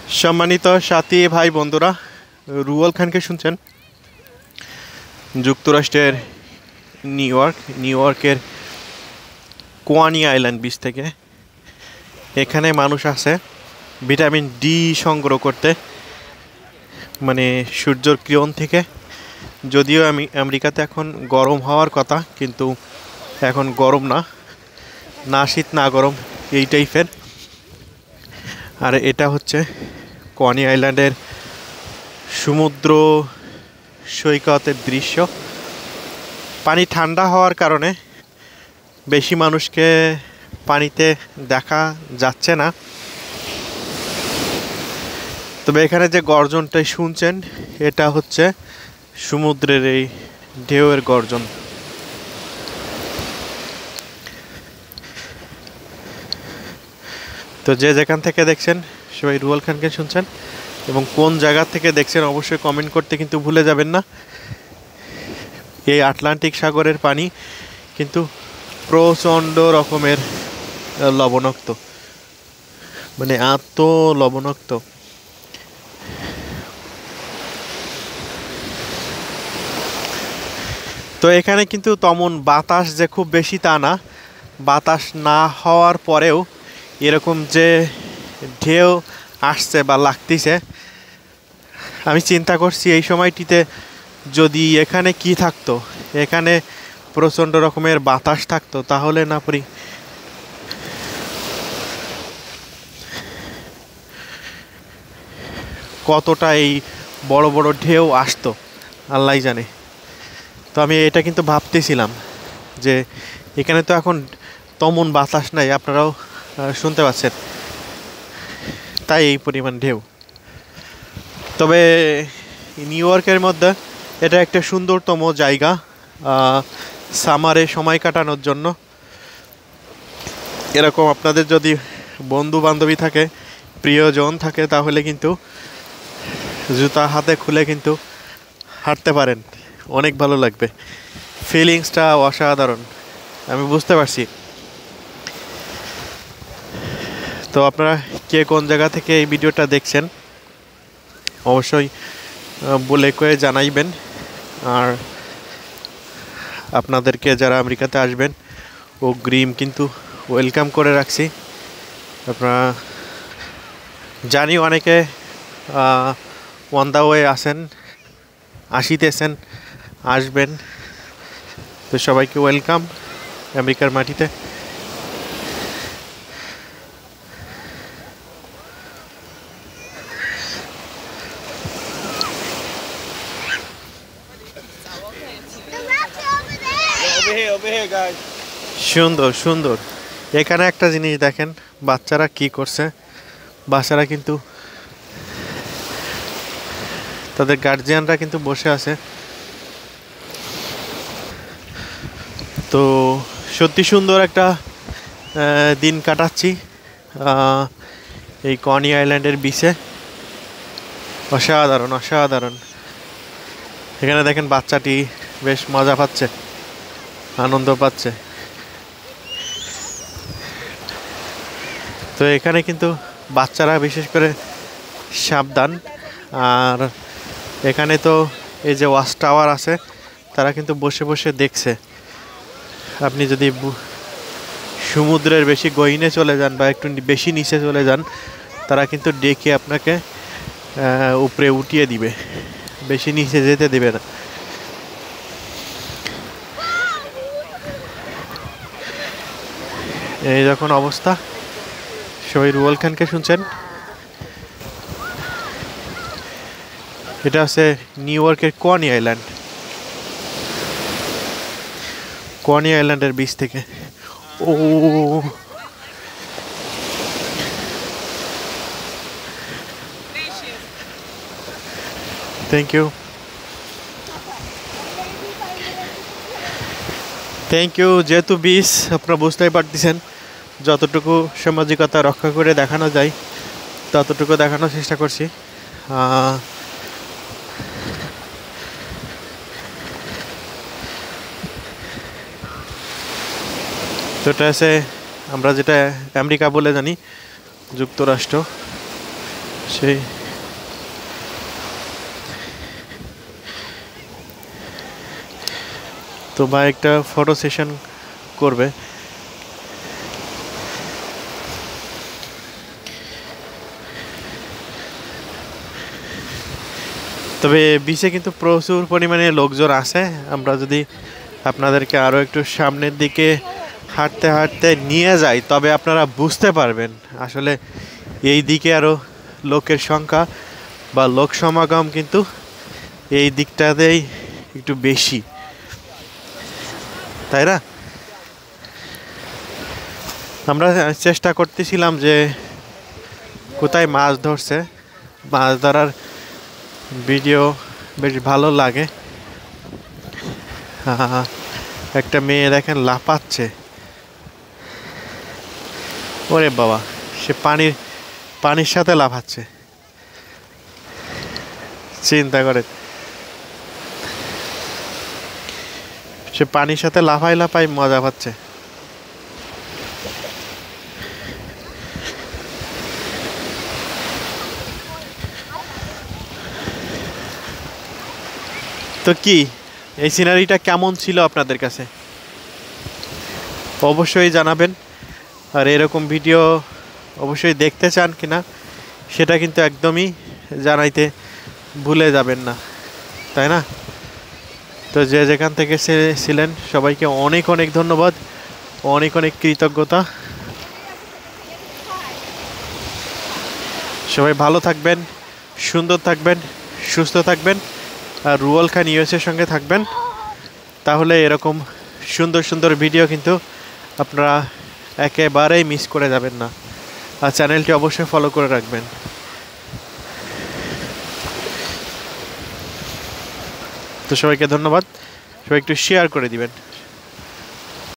सम्मानित साथी भाई बंधुरा रुअल खान के सुनছেন যুক্তরাষ্ট্রের নিউইয়র্কের কোয়ানি আইল্যান্ড বিচ থেকে এখানে মানুষ আছে ভিটামিন ডি সংগ্রহ করতে মানে সূর্যের কিরণ থেকে। যদিও আমেরিকাতে এখন গরম হওয়ার কথা, কিন্তু এখন গরম না শীত না গরম এই টাইপের। আর এটা হচ্ছে কনি আইল্যান্ডের সমুদ্র সৈকতের দৃশ্য। পানি ঠান্ডা হওয়ার কারণে বেশি মানুষকে পানিতে দেখা যাচ্ছে না, তবে এখানে যে গর্জনটাই শুনছেন এটা হচ্ছে সমুদ্রের এই ঢেউয়ের গর্জন। তো যে যেখান থেকে দেখছেন সবাই রুয়াল খানকে শুনছেন, এবং কোন জায়গা থেকে দেখছেন অবশ্যই কমেন্ট করতে কিন্তু ভুলে যাবেন না। এই আটলান্টিক সাগরের পানি কিন্তু প্রচণ্ড রকমের লবণাক্ত, মানে এত লবণাক্ত। তো এখানে কিন্তু তেমন বাতাস যে খুব বেশি তা না, বাতাস না হওয়ার পরেও এরকম যে ঢেউ আসছে বা লাগতেছে, আমি চিন্তা করছি এই সময়টিতে যদি এখানে কি থাকতো, এখানে প্রচণ্ড রকমের বাতাস থাকতো তাহলে না পরি কতটা এই বড় বড় ঢেউ আসতো আল্লাহ জানে। তো আমি এটা কিন্তু ভাবতেছিলাম যে এখানে তো এখন তেমন বাতাস নাই, আপনারাও শুনতে পাচ্ছেন, তাই এই পরিমাণ ঢেউ। তবে নিউইয়র্কের মধ্যে এটা একটা সুন্দরতম জায়গা সামারে সময় কাটানোর জন্য। এরকম আপনাদের যদি বন্ধু বান্ধবী থাকে, প্রিয়জন থাকে, তাহলে কিন্তু জুতা হাতে খুলে কিন্তু হাঁটতে পারেন, অনেক ভালো লাগবে। ফিলিংসটা অসাধারণ, আমি বুঝতে পারছি। তো আপনারা কে কোন জায়গা থেকে এই ভিডিওটা দেখছেন অবশ্যই বলে কয়ে জানাইবেন। আর আপনাদেরকে যারা আমেরিকাতে আসবেন অগ্রিম কিন্তু ওয়েলকাম করে রাখছি। আপনারা জানি অনেকে অন দ্য ওয়ে আসেন, আসিতেছেন, আসবেন, তো সবাইকে ওয়েলকাম আমেরিকার মাটিতে। সুন্দর সুন্দর। এখানে একটা জিনিস দেখেন, বাচ্চারা কি করছে। বাচ্চারা কিন্তু তাদের গার্জিয়ানরা কিন্তু বসে আছে। তো সত্যি সুন্দর একটা দিন কাটাচ্ছি এই কনি আইল্যান্ডের বিচে। অসাধারণ অসাধারণ। এখানে দেখেন বাচ্চাটি বেশ মজা পাচ্ছে, আনন্দ পাচ্ছে। তো এখানে কিন্তু বাচ্চারা বিশেষ করে সাবধান। আর এখানে তো এই যে ওয়াচ টাওয়ার আছে, তারা কিন্তু বসে বসে দেখছে। আপনি যদি সমুদ্রের বেশি গহীনে চলে যান বা একটু বেশি নিচে চলে যান, তারা কিন্তু ডেকে আপনাকে উপরে উঠিয়ে দিবে, বেশি নিচে যেতে দেবে না। এই যখন অবস্থা, সবাই রুয়াল খানকে শুনছেন। এটা আছে নিউইয়র্কের কনি আইল্যান্ড, কনি আইল্যান্ডের বিচ থেকে। ও থ্যাংক ইউ থ্যাংক ইউ। যেহেতু বিচ আপনারা বুঝতেই পারতেছেন, যতটুকু সামাজিকতা রক্ষা করে দেখানো যায় ততটুকু দেখানোর চেষ্টা করছি। তো এটা আছে আমরা যেটা আমেরিকা বলে জানি, যুক্তরাষ্ট্র। সেই তো ভাই একটা ফটো সেশন করবে। তবে বিচে কিন্তু প্রচুর পরিমাণে লোকজন আছে। আমরা যদি আপনাদেরকে আরও একটু সামনের দিকে হাঁটতে হাঁটতে নিয়ে যাই তবে আপনারা বুঝতে পারবেন আসলে এই দিকে আরও লোকের সংখ্যা বা লোক সমাগম কিন্তু এই দিকটাতেই একটু বেশি, তাই না? আমরা চেষ্টা করতেছিলাম যে কোথায় মাছ ধরছে, মাছ ধরার ভিডিও বেশ ভালো লাগে। একটা মেয়ে দেখেন লাফাচ্ছে, ওরে বাবা, সে পানির সাথে লাফাচ্ছে, চিন্তা করে। সে পানির সাথে লাফাই লাফাই মজা পাচ্ছে। তো কি এই সিনারিটা কেমন ছিল আপনাদের কাছে অবশ্যই জানাবেন। আর এরকম ভিডিও অবশ্যই দেখতে চান কিনা সেটা কিন্তু একদমই জানাইতে ভুলে যাবেন না, তাই না? তো যে যেখান থেকে ছিলেন সবাইকে অনেক অনেক ধন্যবাদ, অনেক অনেক কৃতজ্ঞতা। সবাই ভালো থাকবেন, সুন্দর থাকবেন, সুস্থ থাকবেন আর রুয়েল খান ইউএসের সঙ্গে থাকবেন। তাহলে এরকম সুন্দর সুন্দর ভিডিও কিন্তু আপনারা একেবারেই মিস করে যাবেন না। আর চ্যানেলটি অবশ্যই ফলো করে রাখবেন। তো সবাইকে ধন্যবাদ, সবাই একটু শেয়ার করে দিবেন।